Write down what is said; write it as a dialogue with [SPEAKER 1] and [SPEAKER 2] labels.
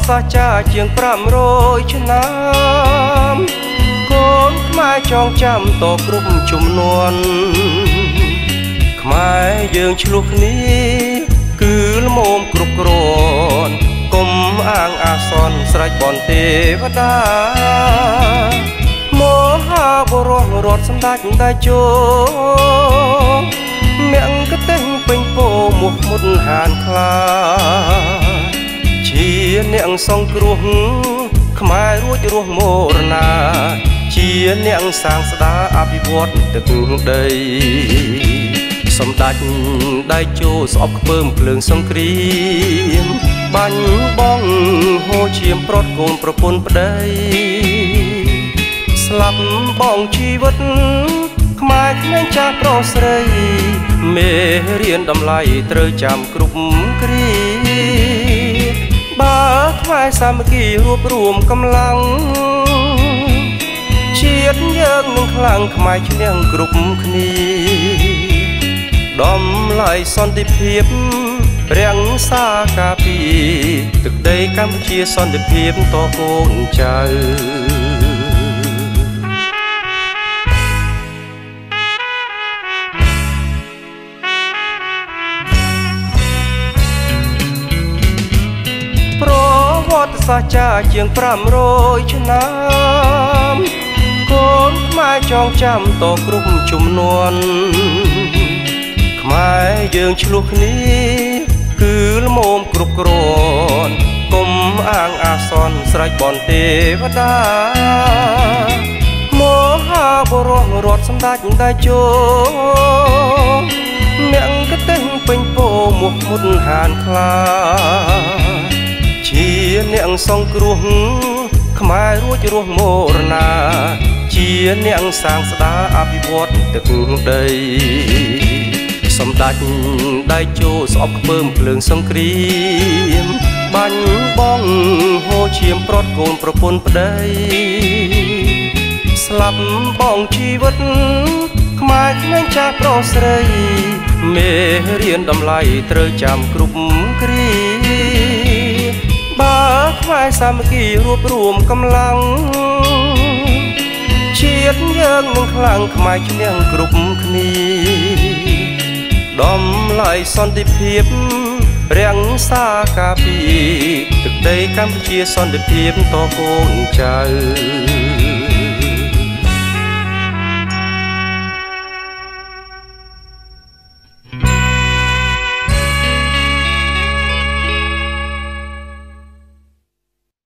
[SPEAKER 1] សាសចាជាង500ឆ្នាំកូនខ្មែរចងចាំតគ្រប់ជំនាន់ខ្មែរយើងឆ្លោះគ្នាគឺល្មមគ្រប់គ្រាន់កុំអាងអាសន្នស្រេចបនទេវតាមហាបុរសរត់សម្ដេចតេជោមាំងកតេងពេញពោមុខមុតហានខ្លាជាអ្នកសង្គ្រោះខ្មែររួចរស់មរណាជាអ្នកសាងស្ដារអភិវឌ្ឍទឹកដីសម្ដេចដៃជោស្អប់ខ្ពើមភ្លើងសង្គ្រាមបាញ់បងហូរឈាមប្រត់កូនប្រពន្ធប្តីស្លាប់បងជីវិតខ្មែរក្មេងចាស់ប្រុសស្រីមេរៀនតម្លៃត្រូវចាំគ្រប់គ្រាបើខ្មែរសាមគ្គីរួបរวมកម្លាំងជាតិយើងនឹងខ្លាំងខ្មែរឈ្នះគ្រប់គ្នាដំឡៃសន្តិភាពរាំងសាការពីទឹកដីកម្ពុជាសន្តិភាពតកូនចៅប្រវត្តិសាស្ត្រចាជាង500ឆ្នាំកូនខ្មែរចងចាំតគ្រប់ជំនាន់ខ្មែរយើងឆ្លោះគ្នាគឺល្មមគ្រប់គ្រាន់កុំអាងអាសន្នស្រេចបនទេវតាមហាបុរសរត់សម្ដេចតេជោមាំងកតេងពេញពោមុខមុតហានខ្លាជាអ្នកសង្គ្រោះខ្មែររួចរស់មរណាជាអ្នកសាងស្ដារអភិវឌ្ឍទឹកដីសម្ដេចដៃជោស្អប់ខ្ពើមភ្លើងសង្គ្រាមបាញ់បងហូរឈាមប្រត់កូនប្រពន្ធប្តីស្លាប់បងជីវិតខ្មែរក្មេងចាស់ប្រុសស្រីមេរៀនតម្លៃត្រូវចាំគ្រប់គ្រាបើខ្មែរសាមគ្គីរួបរวมកម្លាំងជាតិយើងនឹងខ្លាំងខ្មែរឈ្នះគ្រប់គ្នាដំឡៃសន្តិភាពរាំងសាការពីទឹកដីកម្ពុជាសន្តិភាពតកូនចៅ